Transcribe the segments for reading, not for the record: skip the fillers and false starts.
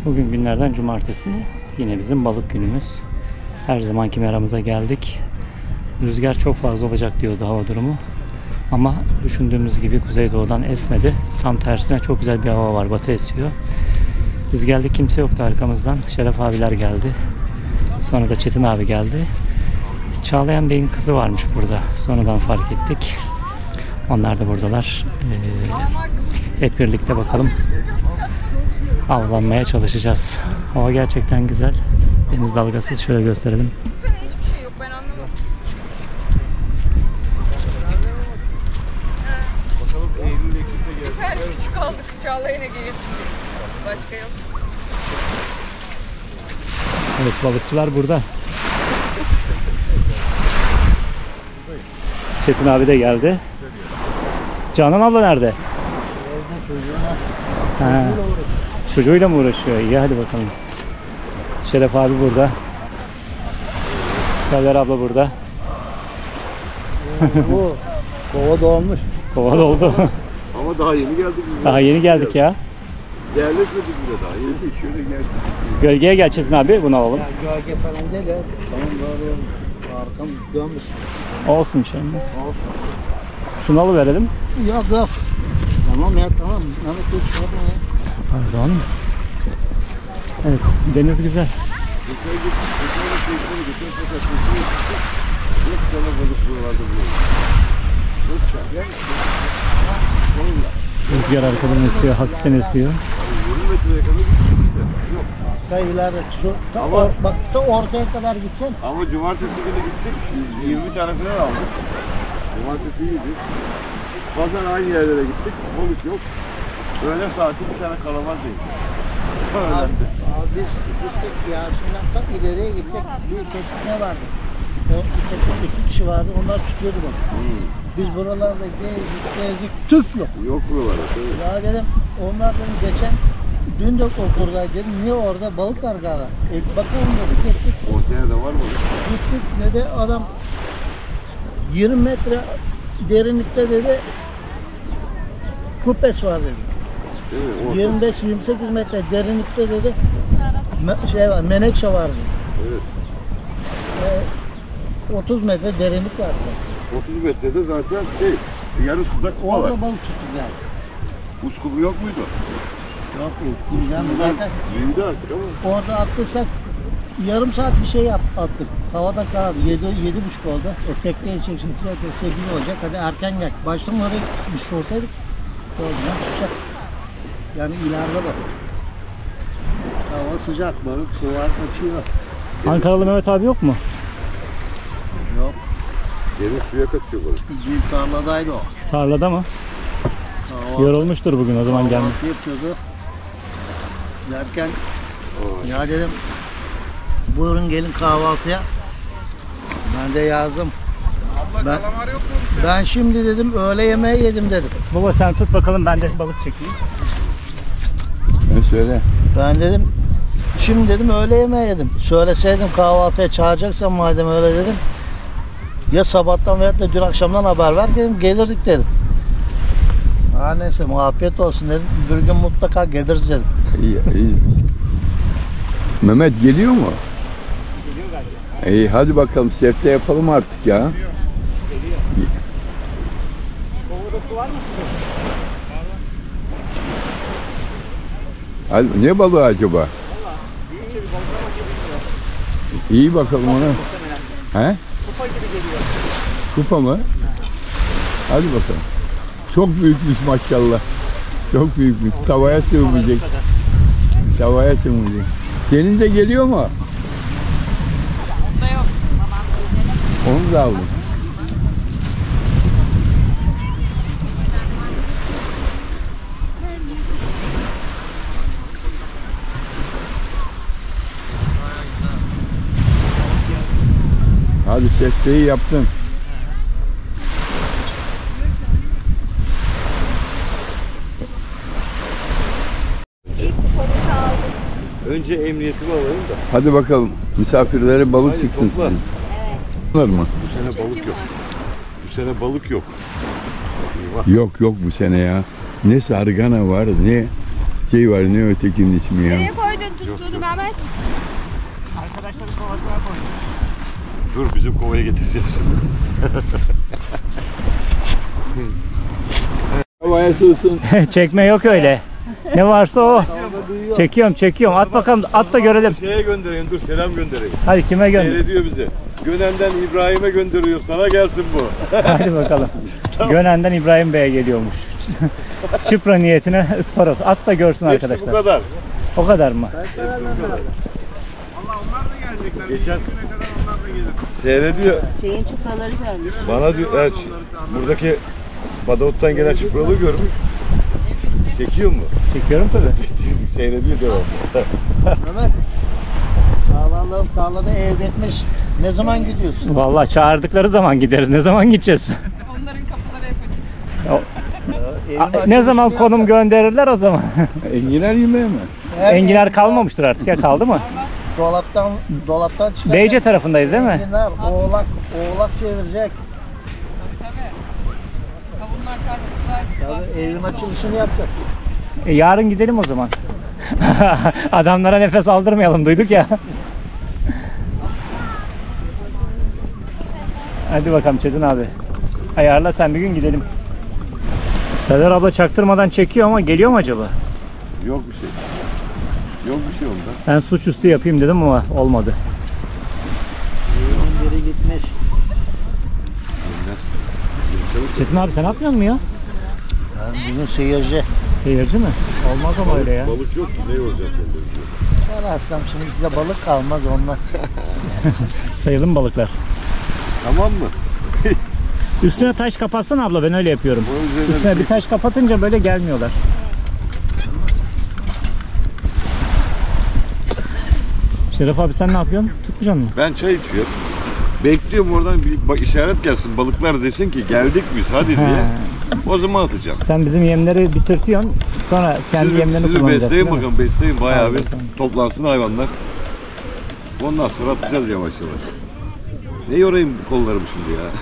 Bugün günlerden cumartesi. Yine bizim balık günümüz. Her zamanki meramıza geldik. Rüzgar çok fazla olacak diyordu hava durumu. Ama düşündüğümüz gibi kuzeydoğudan esmedi. Tam tersine çok güzel bir hava var. Batı esiyor. Biz geldik, kimse yoktu arkamızdan. Şeref abiler geldi. Sonra da Çetin abi geldi. Çağlayan Bey'in kızı varmış burada. Sonradan fark ettik. Onlar da buradalar. Hep birlikte bakalım. Avlanmaya çalışacağız. Hava gerçekten güzel. Deniz dalgasız. Şöyle gösterelim. Hiçbir şey yok, ben anlamadım. Bakalım Eylül Ekim'de geldi. Bir tane küçük aldık, Çağlayan Ege'ye. Başka yok. Evet, balıkçılar burada. Çetin abi de geldi. Canan abla nerede? Ha, çocuğuyla mı uğraşıyor? İyi, hadi bakalım. Şeref abi burada. Sever abla burada. Bu kova dolmuş. Kova doldu. Ama daha yeni geldik biz. Daha yeni geldik ya. Yerleşmedik bile daha. Yeni şöyle geldik. Gölgeye gel Çetin abi, bunu alalım. Ya gölge falan değil ya. Tamam böyle arkam dönmüş. Olsun şimdi. Şunu alıverelim. Yok yok. Tamam ya tamam. Mehmet dur çıkartma ya. Pardon. Evet, deniz güzel. Geçen sefer sesini gittik. Yok sana balık buralarda buluyoruz. Yok çağlayan. Rüzgar arkadan esiyor, hafiften esiyor. 20 metreye kadar gittik işte. Yok. Ta ileride şu ta Ama- bak ta ortaya kadar gideceksin. Ama cumartesi günü gittik. 20 tane falan aldık. Cumartesi iyiydi. Pazar aynı yerlere gittik. Balık yok. Öğle saati bir tane kalamar değil. Öğlendi. Abi biz gittik ya şimdi ta ileriye gittik. Bir tekne vardı. O tekne 2 kişi vardı. Onlar tutuyordu bak. Biz buralarda gezdik. Türk yok. Yok buralarda. Tabii. Ya dedim onlar dedim geçen dün de okurlar dedim. Niye orada balık var galiba. Bakalım dedik gittik. Ortaya da var mı? Gittik dedi adam 20 metre derinlikte dedi kupes var dedi. Değil mi? Orta. 25-28 metre derinlikte dedi şey var, menekşe var dedi. Evet. 30 metre derinlik var dedi. 30 metrede zaten yarı suda kupa var. Orada balık tuttuk yani. Uskubu yok muydu? Yok yani zaten Büyüdü artık ama. orada atlıysak yarım saat bir şey attık. Havada karardı. 7.30 oldu. Tekneye çeksin. 8 olacak. Hadi erken gel. Baştan oraya gitmiş olsaydık oradan tutacak. Yani ileride bak. Hava sıcak. Balık su var. Uçuyor. Ankaralı Mehmet abi yok mu? Yok. Deniz suya kaçıyor balık. Bizim tarladaydı o. Tarlada mı? Yorulmuştur bugün, o zaman gelmiş. Kahvaltı yapıyordu. Derken ya dedim buyurun gelin kahvaltıya. Ben de yazdım. Ben şimdi dedim öğle yemeği yedim dedim. Baba sen tut bakalım, ben de balık çekeyim. Ben söyle. Ben dedim şimdi dedim öğle yemeği yedim. Söyleseydim kahvaltıya çağıracaksan madem öyle dedim. Ya sabahtan veya da dün akşamdan haber ver dedim, gelirdik dedim. Ha neyse afiyet olsun dedim. Bir gün mutlaka geliriz dedim. İyi, iyi. Mehmet geliyor mu? Geliyor galiba. İyi, hadi bakalım sefte yapalım artık ya. Geliyor. Kovada su var mı? Hadi, ne balığı acaba? Büyükçe bir balık ama geliyor. İyi bakalım ona. He? Kupa gibi geliyor. Kupa mı? Hadi bakalım. Çok büyükmüş maşallah. Çok büyükmüş. Tavaya sığmayacak. Tavaya sığmayacak. Senin de geliyor mu? Onda yok. Onu da aldım. Hadi sefteyi yaptın. İlk kupamızı aldık. Önce emniyetimi alayım da. Hadi bakalım. Misafirlere balık Hadi çıksın topla. sizin. Evet. Var mı? Bu sene balık yok. Bu sene balık yok. Yok bu sene ya. Ne sargana var, ne şey var, ne ötekinin ismi ya. Nereye koydun? koydun tuttuğunu Mehmet? Arkadaşların kovasına koydum. Dur bizim kovaya getireceğiz şimdi. Havaya sığsın. Çekme yok öyle. Ne varsa o. Çekiyorum. At bakalım, at da görelim. Şeye göndereyim, dur selam göndereyim. Hadi kime gönder? Seyrediyor bizi. Gönen'den İbrahim'e gönderiyorum. Sana gelsin bu. Hadi bakalım. Gönen'den İbrahim Bey'e geliyormuş. Çıpra niyetine ısparoz. At da görsün Hepsi arkadaşlar. bu kadar. O kadar mı? Geçen seyrediyor. Şeyin çupraları görmüş. Bana diyor, evet, buradaki Badavut'tan gelen çıpralı görmüş. Çekiyor mu? Çekiyorum tabii. Seyrediyor devamlı. Mehmet. Çağlar'la tarlada evletmiş. Ne zaman gidiyorsun? Vallahi çağırdıkları zaman gideriz. Ne zaman gideceğiz? Onların kapıları hep açık. Evin Ne zaman açılışını konum gönderirler o zaman. Enginar yemeği mi? yap. Enginar kalmamıştır artık ya, kaldı mı? Dolaptan çıkan. Beyce tarafındaydı değil mi? Enginar, oğlak çevirecek. Tabii. Kavunlar karpuzlar. Tabii evin açılışını yapacak. Yarın gidelim o zaman. Adamlara nefes aldırmayalım, duyduk ya. Hadi bakalım Çetin abi. Ayarla sen, bir gün gidelim. Sever abla çaktırmadan çekiyor ama geliyor mu acaba? Yok bir şey. Yok bir şey onda. Ben suçüstü yapayım dedim ama olmadı. Evin geri gitmiş. Çetin abi sen atmıyor musun ya? Ben bunun seyirci. Seyirci mi? Olmaz ama öyle ya. Balık yok ki ne olacak? Ben açsam şimdi size balık kalmaz ondan. Sayalım balıklar. Tamam mı? Üstüne taş kapatsana abla, ben öyle yapıyorum. Onun üzerine Üstüne bir bir taş kapatınca böyle gelmiyorlar. Şeref abi sen ne yapıyorsun? Tutmayacaksın mı? Ben çay içiyorum. Bekliyorum oradan bir işaret gelsin. Balıklar desin ki geldik biz hadi diye. O zaman atacağım. Sen bizim yemleri bitirtiyorsun, sonra kendi yemlerini Siz bir kullanacaksın. besleyin değil mi? bakalım, besleyin bayağı bir Hadi bakalım. toplansın hayvanlar. Ondan sonra atacağız yavaş yavaş. Ne yorayım kollarımı şimdi ya.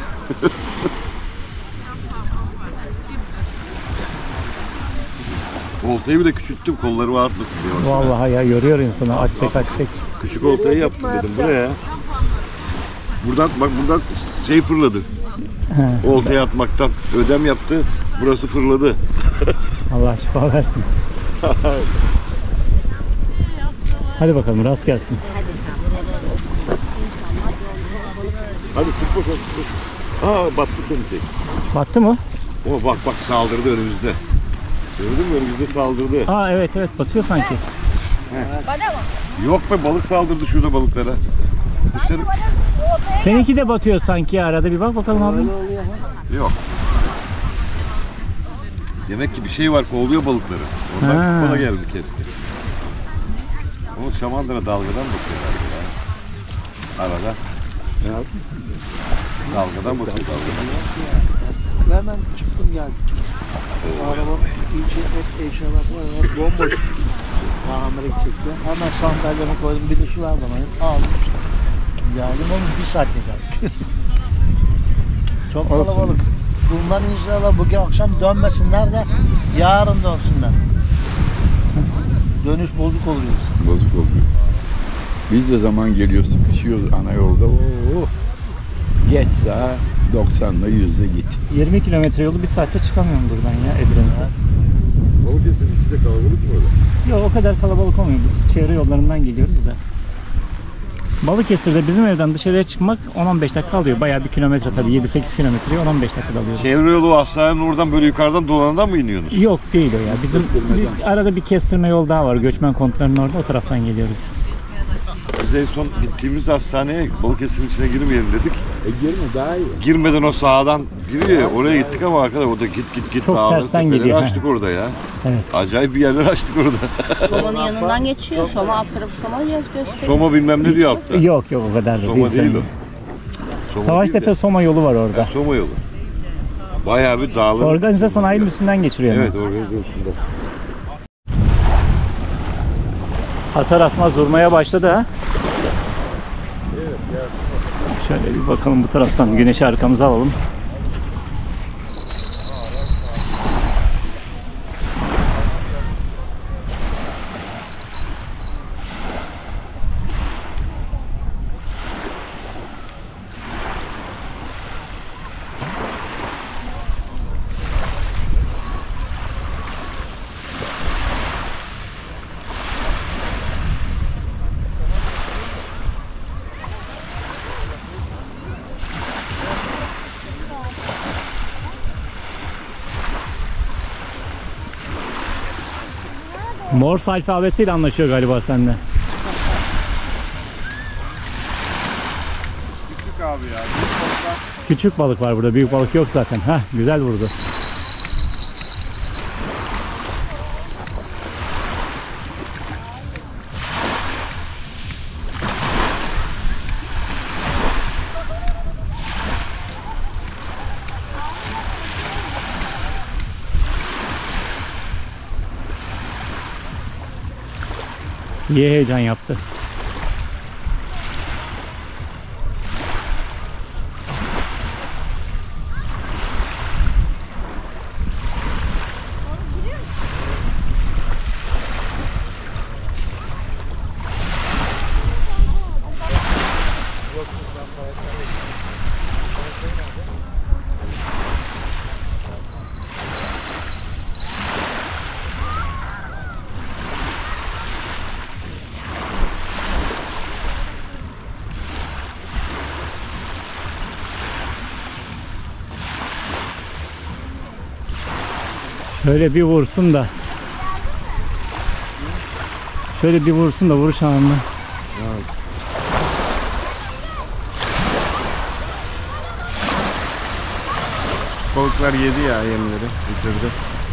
Oltayı bile küçülttüm kollarımı artmasın diye. baksana. Vallahi ya, yoruyor insanı. At çek. Küçük oltayı yaptım dedim buraya. Buradan bak, buradan şey fırladı. Oltaya atmaktan ödem yaptı. Burası fırladı. Allah şifa versin. Hadi bakalım, rast gelsin. Hadi tut bakalım. Aa battı seni şey. Battı mı? O bak saldırdı önümüzde. Gördün mü, önümüzde saldırdı. Aa evet batıyor sanki. Bana mı? Yok be, balık saldırdı şurada balıklara. Dışarı Seninki de batıyor sanki ya, arada bir bak bakalım abi. yok. Demek ki bir şey var, kovalıyor balıkları. Oradan Ha. kola geldi kesti. O şamandıra dalgadan bakıyorlar ya. Arada. Ne yaptın? Dalgadan bakıyor, dalgadan. Hemen çıktım geldim. Araba iyice hep eşyalar var. Bomboş. Tamir edecekler. Hemen sandalyeme koydum. Bir de su ver bana. Aldım. Geldim oğlum, bir saatte geldik. Çok kalabalık. Bunlar inşallah bugün akşam dönmesinler de yarın dönsünler. Dönüş bozuk oluyor. Bozuk oluyor. Biz de zaman geliyor, sıkışıyoruz ana yolda. Oo. Geç sağa 90'la 100'e git. 20 kilometre yolu bir saatte çıkamıyorum buradan ya Edirne'den. Balıkesir'in içinde kalabalık mı öyle? Yok, o kadar kalabalık olmuyor. Biz çevre yollarından geliyoruz da. Balıkesir'de bizim evden dışarıya çıkmak 10-15 dakika alıyor. Bayağı bir kilometre tabii. 7-8 kilometreyi 10-15 dakikada alıyoruz. Çevre yolu hastanenin oradan böyle yukarıdan dolanandan mı iniyorsunuz? Yok değil o ya. Bizim arada bir kestirme yol daha var. Göçmen konutlarının orada, o taraftan geliyoruz biz. Biz en son gittiğimizde hastaneye Balıkesir'in içine girmeyelim dedik. Girme daha iyi. Girmeden o sağdan giriyor ya, oraya gittik ama arkadaş orada git Çok dağları, tersten tepeleri geliyor, açtık orada ya. Evet. Acayip bir yerler açtık orada. Soma'nın yanından geçiyor. Soma alt tarafı Soma gösteriyor. Soma bilmem ne diyor altta. Yok o kadar da Soma değil. değil sanırım. o. Soma Savaştepe değil de. Soma yolu var orada. Soma yolu. Bayağı bir dağlar. Organize sanayinin üstünden geçiriyor. Evet, organize üstünde. Atar atmaz durmaya başladı ha. Şöyle bir bakalım bu taraftan, güneşi arkamıza alalım. Morse alfabesiyle anlaşıyor galiba seninle. Küçük abi ya. Büyük balıklar. Küçük balık var burada. Büyük balık yok zaten. Heh, güzel vurdu. İyi heyecan yaptı. Şöyle bir vursun da. Şöyle bir vursun da vuruş anında. Küçük balıklar yedi ya yemleri. Bitirdi.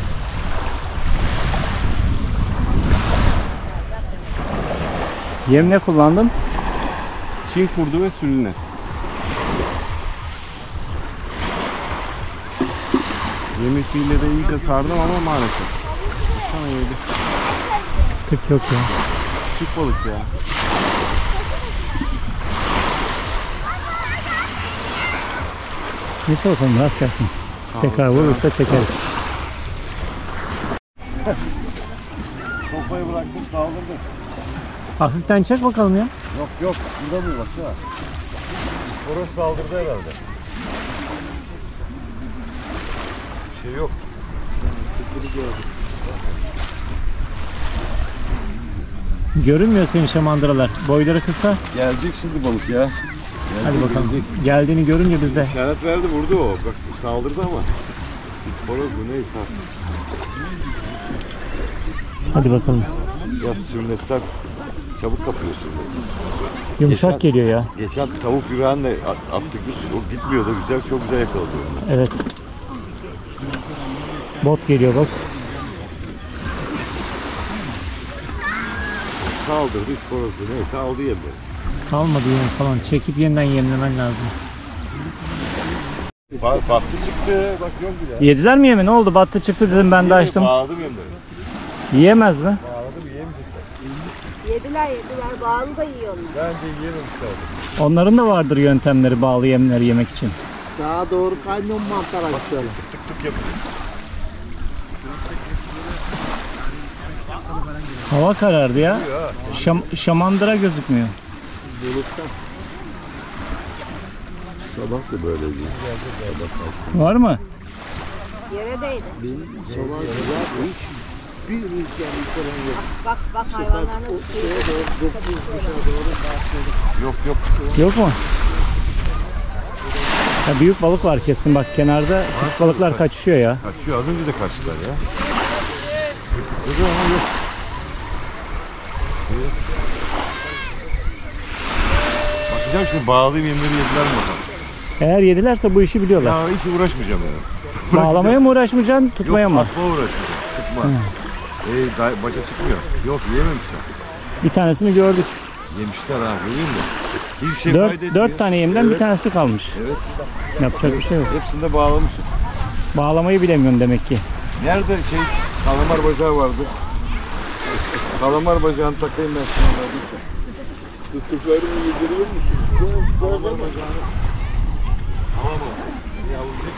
Yem ne kullandın? Çin kurdu ve sülünes. Yemek fiille de iyice sardım ama maalesef. Sana yedi. Tık yok ya. Küçük balık ya. Neyse bakalım rast gelsin. Tekrar vurursa çekeriz. Sopayı bıraktım saldırdı. Hafiften çek bakalım ya. Yok yok. Burada mı baksana. Horoz saldırdı herhalde. Bir şey yok. Görünmüyor senin şamandıralar. Boyları kısa. Gelecek şimdi balık ya. Hadi bakalım. Geldiğini görünce biz de. İşaret verdi vurdu o. Bak saldırdı ama. İspanoz bu neyse. Hadi bakalım. Ya sürnesler çabuk kapıyor sürnesi. Yumuşak Geçen- geliyor ya. Geçen tavuk yüreğinle attık biz. O gitmiyordu güzel. Çok güzel yakaladı onu. Evet. Bot geliyor bak. Saldırdı ispanozdu neyse aldı yerleri. Kalmadı yem falan. Çekip yeniden yemlemen lazım. Baktı çıktı. Bak yok bile. Yediler mi yemi? Ne oldu? Battı çıktı dedim ben de açtım. Bağladım yemleri. Yiyemez mi? Bağladım yiyemeyecekler. Yediler. Bağlı da yiyorlar. Bence yiyememişler. Onların da vardır yöntemleri bağlı yemleri yemek için. Sağa doğru kaymıyor mu mantar açıyor? Tık tık yapıyor. Hava karardı ya. Şamandıra gözükmüyor. Sabah da böyle değil. Var mı? Yere değdi. Sabah güzel hiç bir rüzgar yukarı yok. Bak hayvanlar nasıl Şeye doğru 9.30'a doğru başladık. Yok yok. Yok mu? Ya büyük balık var kesin bak kenarda. Küçük balıklar kaçışıyor ya. Kaçıyor az önce de kaçtılar ya. Dedi ama yok. Bakacağım şimdi bağlayayım yemleri yediler mi bakalım. Eğer yedilerse bu işi biliyorlar. Ya hiç uğraşmayacağım yani. Bağlamaya mı uğraşmayacaksın, tutmaya Yok, mı? atma uğraşmayacağım. Tutma. Başa çıkmıyor. Yok yiyememişler. Bir tanesini gördük. Yemişler ha göreyim mi? Hiçbir şey fayda etmiyor. 4 tane yemden Evet, bir tanesi kalmış. Evet. Yapacak bir şey yok. Hepsini de bağlamışım. Bağlamayı bilemiyorsun demek ki. Nerede kalamar bacağı vardı? Kalamar bacağını takayım ben sana. Tuttuklarını yediriyor musun? Kalamar bacağını. Tamam mı? Yavrucuk.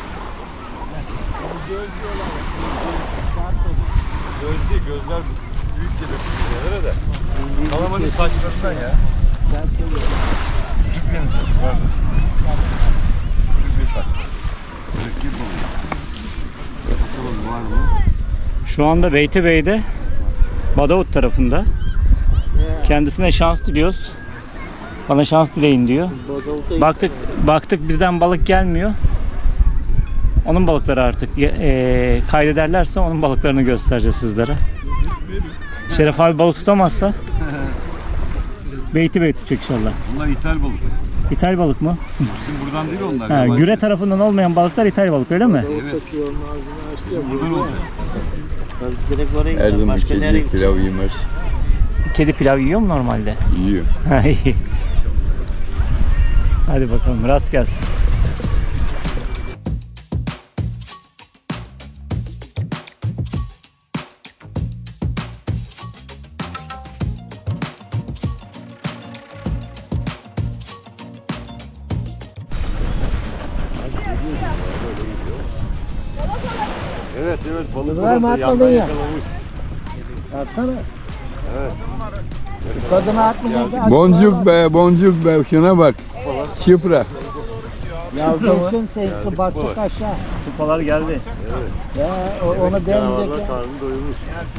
Göz değil, gözler büyük gelir. Nerede? Kalamarın saçlarından ya. Küçük bir saç vardı. Küçük bir saç. Küçük bir balık. Bakalım var mı? Şu anda Beytepe'de Badavut tarafında. Kendisine şans diliyoruz. Bana şans dileyin diyor. Baktık bizden balık gelmiyor. Onun balıkları artık kaydederlerse onun balıklarını göstereceğiz sizlere. Şeref abi balık tutamazsa beyti tutacak inşallah. Bunlar ithal balık. İthal balık mı? Bizim buradan değil onlar. Ha, yabancı. güre tarafından olmayan balıklar ithal balık öyle mi? Evet. Kaçıyor, onun ağzını açtı ya. Bizim buradan olacak. Direkt oraya gidiyor. Erdoğan Başka nereye kedi gidecek? pilav yemez. Kedi pilav yiyor mu normalde? Yiyor. Ha, iyi. Hadi bakalım rast gelsin. Evet balık Var mı? burada Atmadın yandan ya. yakalamış. Atsana. Evet. Kadına atmayacak. Boncuk be, boncuk be. Şuna bak. Şifre. Yavrusun sen baktık aşağı. Kupalar geldi. Ya ona Canavarlar değmeyecek. karnını doyurmuş.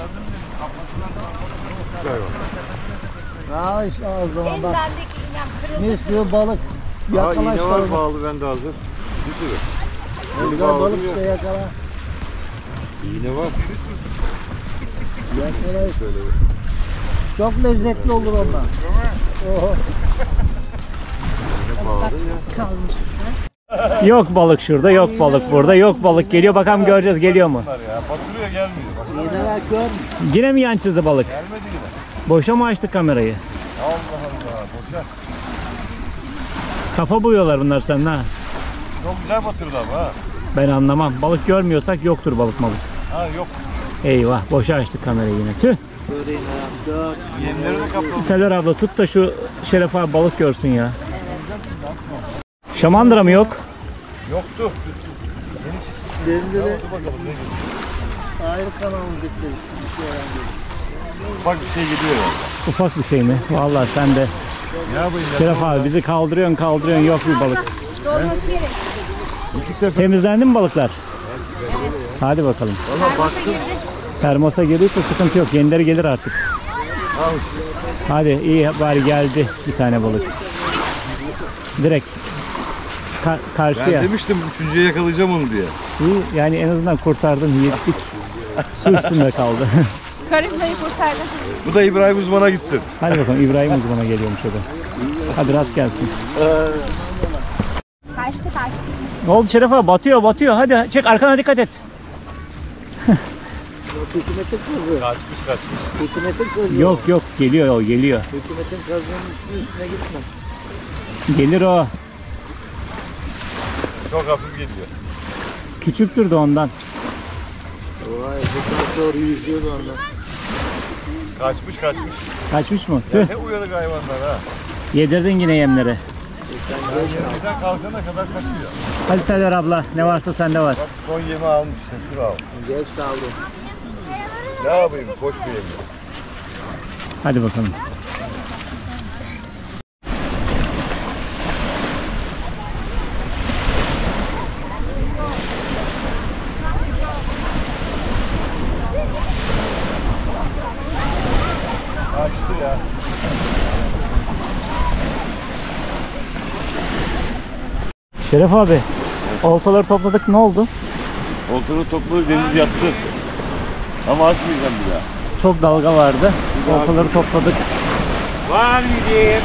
Al işte o zaman En bak. dandik iğnem kırıldı. Mis gibi balık. Aa, Yakala iğne işte. var onu. bağlı bende hazır. Bir sürü. Güzel balık işte yakala. İğne var. Yakala. Çok lezzetli olur onlar. Oho. Yok balık şurada, yok balık burada, yok balık geliyor. Bakalım göreceğiz geliyor mu? Bunlar ya. Batırıyor gelmiyor. Bak, Yine bak gör. Yine mi yan çizdi balık? gelmedi yine. Boşa mı açtık kamerayı? Allah Allah. Boşa. Kafa buluyorlar bunlar seninle ha. Çok güzel batırdı ama ha. Ben anlamam. Balık görmüyorsak yoktur balık malık. Ha yok. Eyvah boşa açtık kamerayı yine. Tüh. Göreyim ya. Gör. Yemleri de kaplamış. Sever abla tut da şu Şeref abi balık görsün ya. Şamandıra mı yok? Yoktu. Derinde de Dur bakalım ne gidiyor. ayrı kanalımız bitti. Bir şey öğrendim. Ufak bir şey gidiyor ya. Ufak bir şey mi? Vallahi sen de. Ne yapayım ya? Şeref abi bizi kaldırıyorsun yok bir balık. Dolması gerek. İki sefer. Temizlendi mi balıklar? Hadi bakalım. Termosa girdi. Termosa girdiyse sıkıntı yok. Yenileri gelir artık. Hadi iyi bari geldi bir tane balık. Direkt karşıya. Ben demiştim üçüncüye yakalayacağım onu diye. İyi yani en azından kurtardın yettik. Su üstünde kaldı. Karizmayı kurtardı. Bu da İbrahim Uzman'a gitsin. Hadi bakalım İbrahim uzmana geliyormuş o da. Hadi rast gelsin. Kaçtı. Ne oldu Şeref abi? Batıyor. Hadi çek arkana dikkat et. Hükümetin kızı. Kaçmış. Hükümetin kızı. Yok geliyor o geliyor. Hükümetin kızının üstüne gitme. Gelir o. Çok hafif geliyor. Küçüktür de ondan. Vay bu kadar doğru yüzüyordu ondan. Kaçmış. Kaçmış mı? Ya Tüh. ne uyanık hayvanlar ha. Yedirdin yine yemleri. Yemekten kalkana kadar kaçıyor. Hadi Sever abla ne varsa sende var. Bak son yemi almış. Şükür almış. Geç kaldı. Ne yapayım? Koş bir yemi. Hadi bakalım. Kaçtı ya. Şeref abi oltaları topladık ne oldu? Oltanı topladı deniz yattı. Ama açmayacağım bir daha. Çok dalga vardı. Oltaları topladık. Var yiyeyim.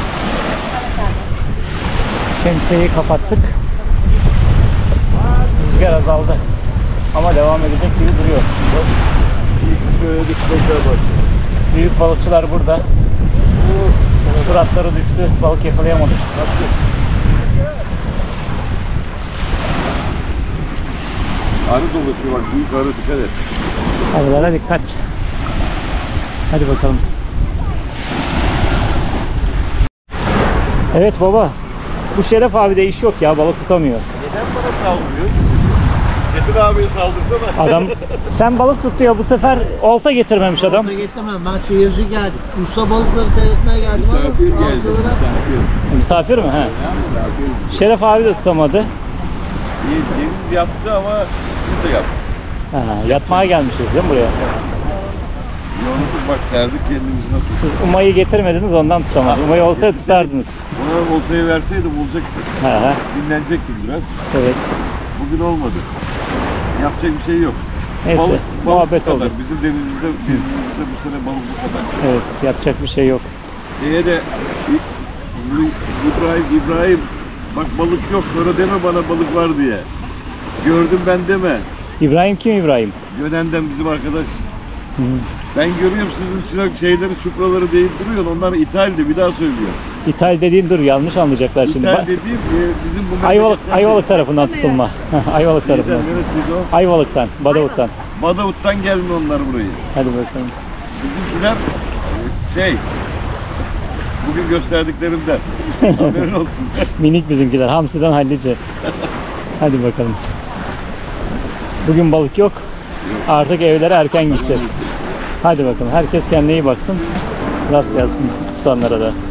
Şemsiyeyi kapattık. Rüzgar azaldı. Ama devam edecek gibi duruyor. Söyledik tekrar bak. Büyük balıkçılar burada. Suratları düştü. Balık yakalayamadık. Arı dolaşıyor bak. Büyük arı dikkat et. Arılara dikkat. Hadi bakalım. Evet baba. Bu Şeref abi de iş yok ya. Balık tutamıyor. Neden bana saldırıyor? Çetin abiye saldırsana. Adam sen balık tut diyor. Bu sefer olta getirmemiş adam. Olta getirmem. Ben seyirci geldim. Usta balıkları seyretmeye geldim ama Misafir geldi. aldılar. Misafir mi? He. Şeref abi de tutamadı. Deniz yattı ama biz de yaptık. Ha, yatmaya gelmişiz değil mi buraya? Yorulduk bak serdik kendimizi nasıl. Siz Umay'ı getirmediniz ondan tutamadınız. Umay'ı olsaydı tutardınız. Ona oltayı verseydim olacaktı. Ha, Dinlenecektim biraz. evet. Bugün olmadı. Yapacak bir şey yok. Neyse, balık muhabbet kadar. oldu. Bizim denizimizde bu sene balık bu kadar. Evet, yapacak bir şey yok. Şeye de İbrahim bak balık yok sonra deme bana balık var diye. Gördüm ben deme. İbrahim kim İbrahim? Gönen'den bizim arkadaş. Hı. Ben görüyorum sizin şeyleri, çupraları deyip duruyor. Onlar ithaldi bir daha söylüyor. İthal dediğin dur, yanlış anlayacaklar şimdi. İthal dediğim bizim bu Ayvalık tarafından tutulma. Ayvalık tarafından. Neresiydi o? Ayvalık'tan, Badavut'tan. Badavut'tan gelmiyor onlar burayı. Hadi bakalım. Bizimkiler bugün gösterdiklerimden. Haberin olsun. Minik bizimkiler, hamsiden hallice. Hadi bakalım. Bugün balık yok. Artık evlere erken gideceğiz. Hadi bakalım. Herkes kendine iyi baksın. Rast gelsin tutanlara da.